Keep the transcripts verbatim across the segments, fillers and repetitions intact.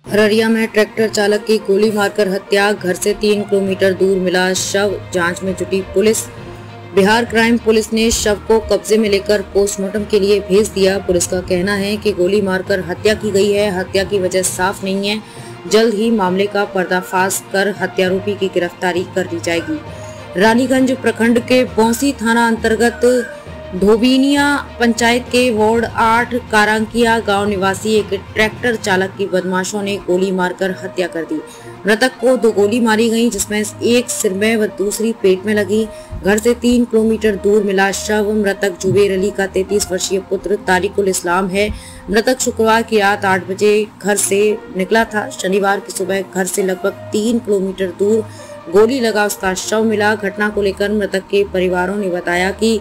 अररिया में ट्रैक्टर चालक की गोली मारकर हत्या, घर से तीन किलोमीटर दूर मिला शव, जांच में जुटी पुलिस। बिहार क्राइम पुलिस ने शव को कब्जे में लेकर पोस्टमार्टम के लिए भेज दिया। पुलिस का कहना है कि गोली मारकर हत्या की गई है। हत्या की वजह साफ नहीं है। जल्द ही मामले का पर्दाफाश कर हत्यारोपी की गिरफ्तारी कर ली जाएगी। रानीगंज प्रखंड के बौंसी थाना अंतर्गत धोबिनिया पंचायत के वार्ड आठ कारांकिया गांव निवासी एक ट्रैक्टर चालक की बदमाशों ने गोली मारकर हत्या कर दी। मृतक को दो गोली मारी गई, जिसमें एक सिर में व दूसरी पेट में लगी। घर से तीन किलोमीटर दूर मिला शव। मृतक जुबेर अली का तैंतीस वर्षीय पुत्र तारिकुल इस्लाम है। मृतक शुक्रवार की रात आठ बजे घर से निकला था। शनिवार की सुबह घर से लगभग तीन किलोमीटर दूर गोली लगा उसका शव मिला। घटना को लेकर मृतक के परिवारों ने बताया कि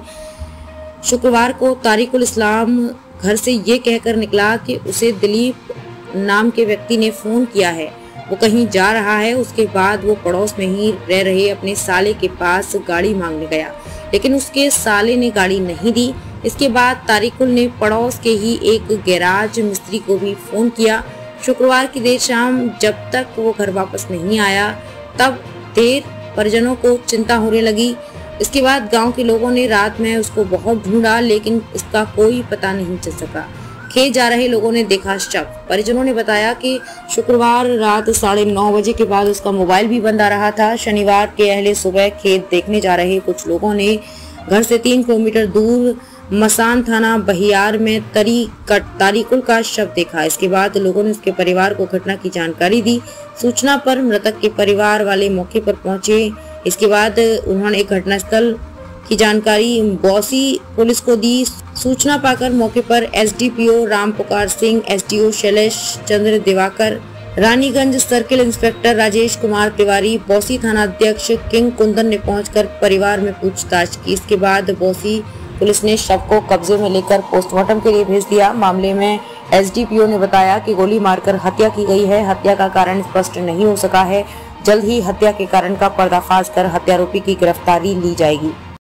शुक्रवार को तारिकुल इस्लाम घर से ये कहकर निकला कि उसे दिलीप नाम के व्यक्ति ने फोन किया है, वो कहीं जा रहा है। उसके बाद वो पड़ोस में ही रह रहे अपने साले के पास गाड़ी मांगने गया, लेकिन उसके साले ने गाड़ी नहीं दी। इसके बाद तारिकुल ने पड़ोस के ही एक गैराज मिस्त्री को भी फोन किया। शुक्रवार की देर शाम जब तक वो घर वापस नहीं आया, तब देर परिजनों को चिंता होने लगी। इसके बाद गांव के लोगों ने रात में उसको बहुत ढूंढा, लेकिन इसका कोई पता नहीं चल सका। खेत जा रहे लोगों ने देखा शव। परिजनों ने बताया कि शुक्रवार रात साढ़े नौ बजे के बाद उसका मोबाइल भी बंद आ रहा था। शनिवार के अहले सुबह खेत देखने जा रहे कुछ लोगों ने घर से तीन किलोमीटर दूर मसान थाना बहियार में तरी तारिकुल का शव देखा। इसके बाद लोगों ने उसके परिवार को घटना की जानकारी दी। सूचना पर मृतक के परिवार वाले मौके पर पहुंचे। इसके बाद उन्होंने घटनास्थल की जानकारी बौंसी पुलिस को दी। सूचना पाकर मौके पर SDPO Ram Pukar Singh, SDO Shailesh Chandra Diwakar, Raniganj circle inspector Rajesh Kumar Tiwari, Bounsi थाना अध्यक्ष किंग कुंदन ने पहुंचकर परिवार में पूछताछ की। इसके बाद बौंसी पुलिस ने शव को कब्जे में लेकर पोस्टमार्टम के लिए भेज दिया। मामले में एसडीपीओ ने बताया कि गोली मारकर हत्या की गई है। हत्या का कारण स्पष्ट नहीं हो सका है। जल्द ही हत्या के कारण का पर्दाफाश कर हत्यारोपी की गिरफ्तारी ली जाएगी।